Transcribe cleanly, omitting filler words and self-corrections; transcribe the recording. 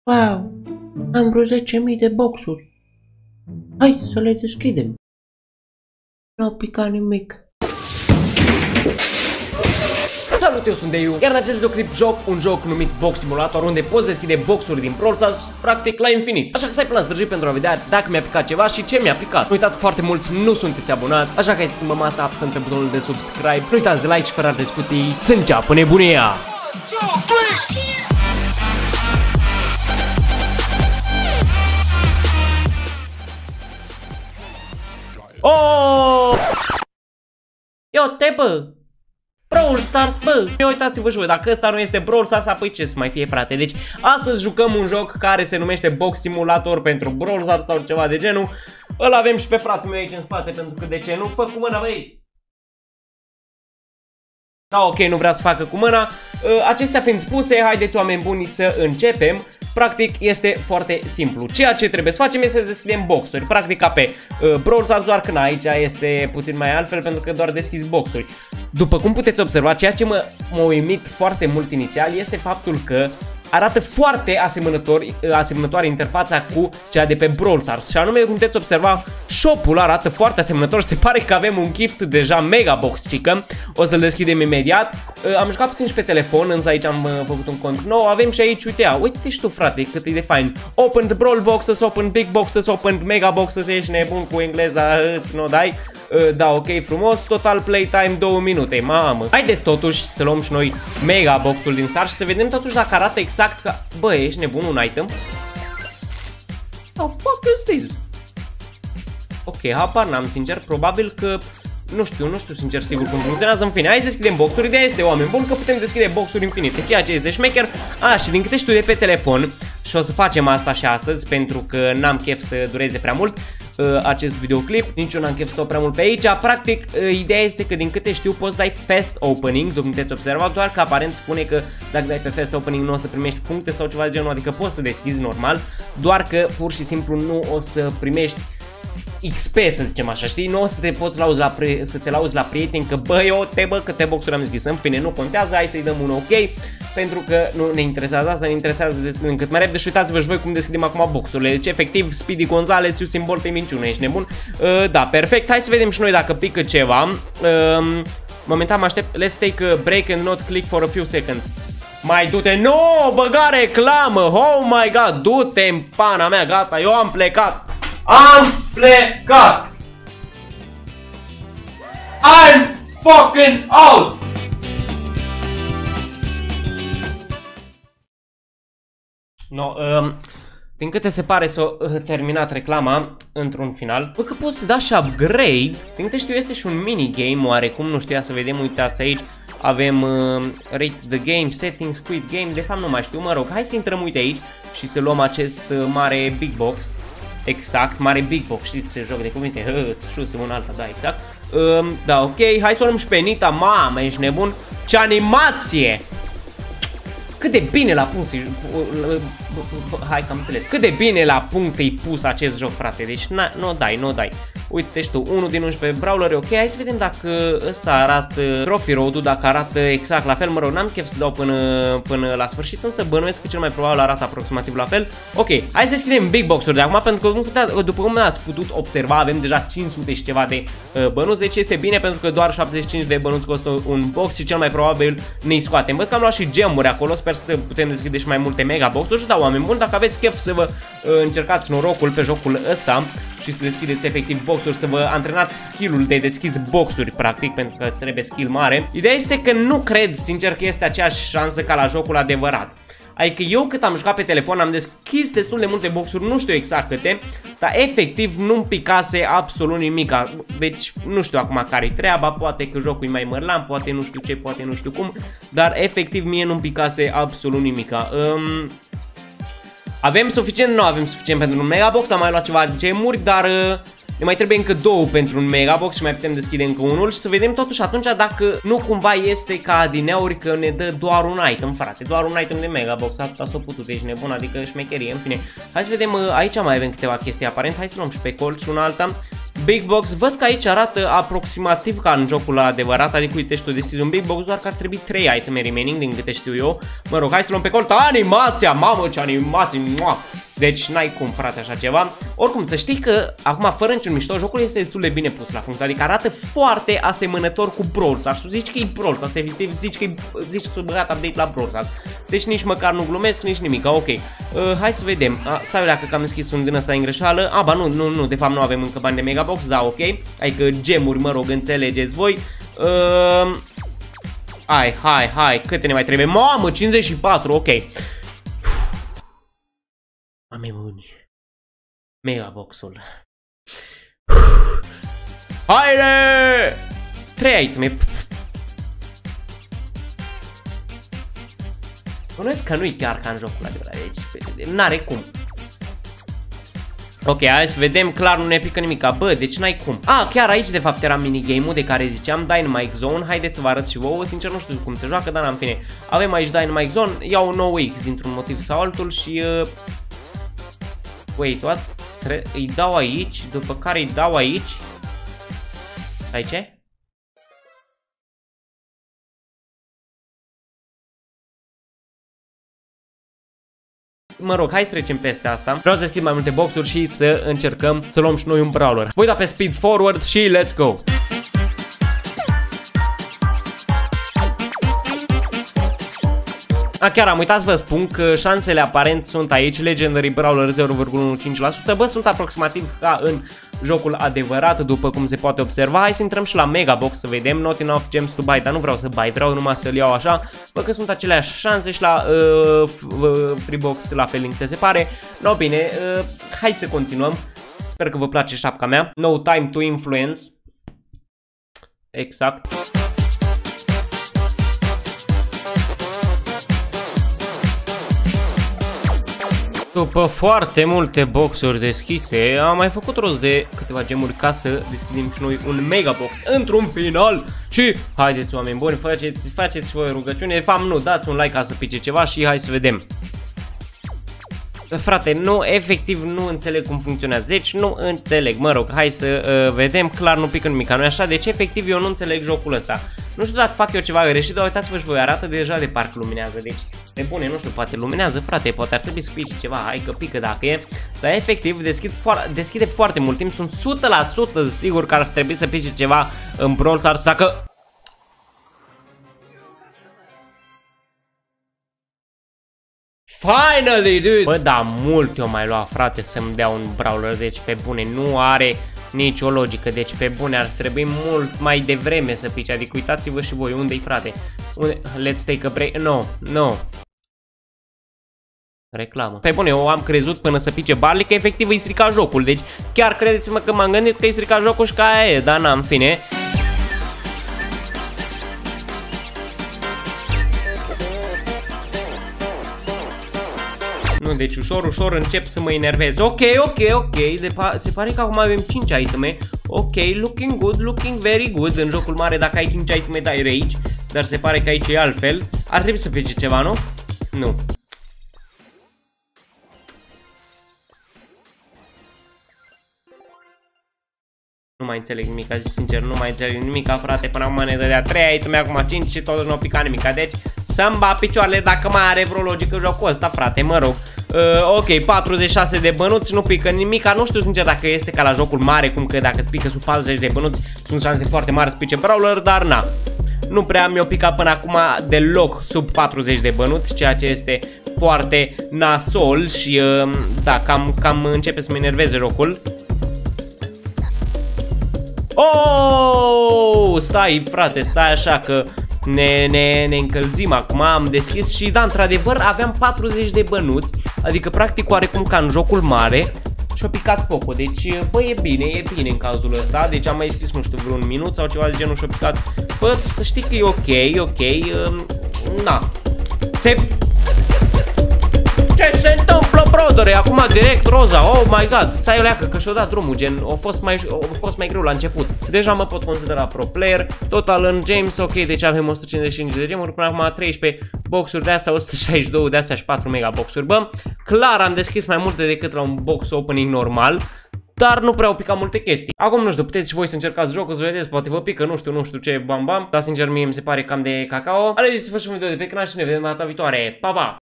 Wow, am vreo 10.000 de boxuri. Hai să le deschidem. N-au picat nimic. Salut, eu sunt Deiu, iar în acest videoclip joc un joc numit Box Simulator, unde poți deschide boxuri din Brawl Stars practic la infinit. Așa că stai până la sfârșit pentru a vedea dacă mi-a picat ceva și ce mi-a picat. Nu uitați, foarte mulți nu sunteți abonați, așa că hai să schimbăm asta, apăsăm pe butonul de subscribe. Nu uitați de like și fără alte discuții, să înceapă nebunia! Oh! Eu te bă! Brawl Stars, bă! Uitați-vă și voi, dacă ăsta nu este Brawl Stars, apoi ce să mai fie, frate? Deci, astăzi jucăm un joc care se numește Box Simulator pentru Brawl Stars sau ceva de genul. Îl avem și pe fratele meu aici în spate, pentru că de ce nu? Fă cu mâna, băi! Da, ok, nu vrea să facă cu mâna. Acestea fiind spuse, haideți, oameni buni, să începem. Practic este foarte simplu. Ceea ce trebuie să facem este să deschidem boxuri. Practic ca pe Brawl Stars, doar că aici este puțin mai altfel, pentru că doar deschizi boxuri. După cum puteți observa, ceea ce m-a uimit foarte mult inițial este faptul că arată foarte asemănătoare interfața cu cea de pe Brawl Stars. Și anume, cum puteți observa, shop-ul arată foarte asemănător și se pare că avem un gift deja mega box, cică. O să-l deschidem imediat. Am jucat puțin și pe telefon, însă aici am făcut un cont nou. Avem și aici, uite, uite și tu, frate, cât e de fain. Open the Brawl boxes, open big boxes, open mega boxes, ești nebun cu engleza, nu dai. Da, ok, frumos, total playtime 2 minute, mamă. Haideți totuși să luăm și noi mega boxul din start și să vedem totuși dacă arată exact ca... Bă, ești nebun, un item? What the fuck is this? Ok, habar n-am, sincer, probabil că... Nu știu sincer sigur cum funcționează. În fine, hai să deschidem boxuri. Ideea este, oameni buni, că putem deschide boxuri infinite, ceea ce este șmecher. Și din câte știu de pe telefon, și o să facem asta și astăzi, pentru că n-am chef să dureze prea mult acest videoclip, nici eu n-am chef să stau prea mult pe aici. Practic, ideea este că din câte știu poți dai fast opening, după cum puteți observa, doar că aparent spune că dacă dai pe fast opening nu o să primești puncte sau ceva de genul, adică poți să deschizi normal, doar că pur și simplu nu o să primești XP, să zicem așa, știi? Nu o să te poți să te lauzi la prieteni că bă, eu te bă, câte boxuri am deschis. În fine, nu contează, hai să-i dăm un ok, pentru că nu ne interesează asta, ne interesează încât mai repede. Și uitați-vă și voi cum deschidem acum boxurile. Deci efectiv Speedy Gonzales, eu simbol pe minciună, ești nebun? Da, perfect, hai să vedem și noi dacă pică ceva. Momentan mă aștept, let's take a break and not click for a few seconds. Mai du-te, no, băga reclamă, oh my god, du-te în pana mea, gata, eu am plecat. Am plecat! I'm fucking out! No, din câte se pare s-a terminat reclama într-un final. Bă, că poți să da și upgrade. Din câte știu este și un minigame oarecum, nu știu, ia să vedem, uitați aici. Avem rate the game, settings, quit game, de fapt nu mai știu, mă rog, hai să intrăm, uite aici și să luăm acest mare big box. Exact, mare big box, știți, joc de cuvinte, șuse un alta, da, exact. Da, ok, hai să o luăm și pe Nita, mamă, ești nebun, ce animație! Cât de bine la punct, hai că am înțeles, cât de bine la punct e pus acest joc, frate, deci nu dai. Uite și tu, 1 din 11 brawler, ok, hai să vedem dacă ăsta arată Trophy Road-ul, dacă arată exact la fel, mă rog, n-am chef să dau până la sfârșit, însă bănuiesc că cel mai probabil arată aproximativ la fel. Ok, hai să deschidem big box-uri de acum, pentru că după cum ați putut observa, avem deja 500 și ceva de bănuți, deci este bine pentru că doar 75 de bănuți costă un box și cel mai probabil ne-i scoatem. Văd că am luat și gemuri acolo, sper să putem deschide și mai multe mega box-uri și da, oameni buni, dacă aveți chef să vă încercați norocul pe jocul ăsta și să deschideți efectiv boxuri, să vă antrenați skill-ul de deschis boxuri, practic, pentru că trebuie skill mare. Ideea este că nu cred, sincer, că este aceeași șansă ca la jocul adevărat. Adică eu cât am jucat pe telefon am deschis destul de multe boxuri, nu știu exact câte, dar efectiv nu-mi picase absolut nimica. Deci nu știu acum care-i treaba, poate că jocul e mai mărlan, poate nu știu ce, poate nu știu cum, dar efectiv mie nu-mi picase absolut nimica. Avem suficient? Nu avem suficient pentru un megabox, am mai luat ceva gemuri, dar ne mai trebuie încă 2 pentru un megabox și mai putem deschide încă unul și să vedem totuși atunci dacă nu cumva este ca adineauri că ne dă doar un item, frate, doar un item de megabox, atâta s-o putut, ești nebun, adică șmecherie, în fine. Hai să vedem, aici mai avem câteva chestii aparent, hai să luăm și pe colț și una alta. Big Box, văd că aici arată aproximativ ca în jocul adevărat, adică uite și tu deschizi un Big Box, doar că ar trebui 3 iteme remaining din câte știu eu. Mă rog, hai să luăm pe cont animația, mamă ce animații, mua! Deci n-ai cum, frate, așa ceva. Oricum, să știi că, acum, fără niciun mișto, jocul este destul de bine pus la punct, adică arată foarte asemănător cu Brawl Stars. Tu zici că e Brawl Stars, efectiv zici că s-a băgat update la Brawl Stars. Deci nici măcar nu glumesc, nici nimic, ok. Hai să vedem, stai o leacă că am deschis un din ăsta în greșeală. Ba nu, de fapt nu avem încă bani de Megabox, da, ok. Adică gemuri, mă rog, înțelegeți voi. Hai, câte ne mai trebuie? Mamă, 54, ok. Mame buni. Megaboxul. Haide! 3 iteme. Bănuiesc că nu-i chiar ca în jocul adevărat, deci n-are cum. Ok, hai să vedem, clar nu ne pică nimica. Bă, deci n-ai cum. Chiar aici de fapt era minigame-ul de care ziceam, Dynamite Zone. Haideți să vă arăt și vouă, sincer nu știu cum se joacă, dar în fine. Avem aici Dynamite Zone, iau 9X dintr-un motiv sau altul și... Wait, what? Îi dau aici, după care îi dau aici. Stai, ce? Mă rog, hai să trecem peste asta. Vreau să deschid mai multe boxuri și să încercăm să luăm și noi un brawler. Voi da pe speed forward și let's go! Chiar am uitat să vă spun că șansele aparent sunt aici. Legendary Brawler 0,15%. Bă, sunt aproximativ ca în jocul adevărat, după cum se poate observa. Hai să intrăm și la Megabox să vedem. Not enough gems to buy, dar nu vreau să buy, vreau numai să-l iau așa. Bă, că sunt aceleași șanse și la Freebox la fel încât se pare. No, bine, hai să continuăm. Sper că vă place șapca mea. No time to influence. Exact. După foarte multe boxuri deschise, am mai făcut rost de câteva gemuri ca să deschidem și noi un Megabox într-un final. Și haideți, oameni buni, faceți voi rugăciune. De fapt nu, dați un like ca să pice ceva și hai să vedem. Frate, nu, efectiv nu înțeleg cum funcționează. Deci nu înțeleg, mă rog, hai să vedem. Clar nu pică nimic, nu-i așa? Deci efectiv eu nu înțeleg jocul ăsta. Nu știu dacă fac eu ceva greșit, dar uitați-vă și voi, arată deja de parcă luminează. Deci, de bune, nu știu, poate luminează, frate, poate ar trebui să pice ceva, hai că pică dacă e. Dar efectiv deschide foarte mult timp, sunt 100% sigur că ar trebui să pice ceva în Brawl Stars, dacă... Finally, dude! Bă, da, mult eu mai luat, frate, să-mi dea un brawler, deci pe bune, nu are nicio logică, deci pe bune ar trebui mult mai devreme să pice, adică uitați-vă și voi, unde-i, frate? Unde? Let's take a break, no. Reclamă. Pe bune, eu am crezut până să pice Barley că efectiv îi strica jocul, deci chiar credeți-mă că m-am gândit că îi strica jocul și că aia e, dar n-am, fine. Nu, deci ușor încep să mă enervez. Ok. Se pare că acum avem 5 iteme. Ok, looking good, looking very good. În jocul mare, dacă ai 5 iteme, dai rage. Dar se pare că aici e altfel. Ar trebui să pice ceva, nu? Nu. Nu mai înțeleg nimica, zic sincer, nu mai înțeleg nimica, frate, până acum ne dădea 3 iteme, acum 5 și totuși nu a picat nimica, deci să-mi bat picioarele dacă mai are vreo logică jocul ăsta, frate, mă rog. Ok, 46 de bănuți, nu pică nimica, nu știu sincer dacă este ca la jocul mare, cum că dacă îți pică sub 40 de bănuți, sunt șanse foarte mari să pice brawler, dar na. Nu prea mi-o picat până acum deloc sub 40 de bănuți, ceea ce este foarte nasol și da, cam începe să mă enerveze jocul. Oh, stai frate, stai așa că ne încălzim acum, am deschis și da, într-adevăr aveam 40 de bănuți, adică practic oarecum ca în jocul mare și-a picat Poco, deci bă, e bine în cazul ăsta, deci am mai scris, nu știu, vreun minut sau ceva de genul și-a picat, bă, să știi că e ok, na, ce se întâmplă, brodere? Acum direct roza, oh my god. Stai o leacă că și-o dat drumul, gen, a fost mai greu la început. Deja mă pot considera pro player. Total în James, ok, deci avem 155 de gemuri, până acum 13 boxuri de astea, 162 de astea și 4 megaboxuri. Bă, clar am deschis mai multe decât la un box opening normal. dar nu prea au picat multe chestii. Acum nu știu, puteți și voi să încercați jocul, să vedeți, poate vă pică, nu știu ce, bam bam. Dar sincer mie mi se pare cam de cacao. Alegeți să faceți un video de pe canal și ne vedem data viitoare. Pa, pa!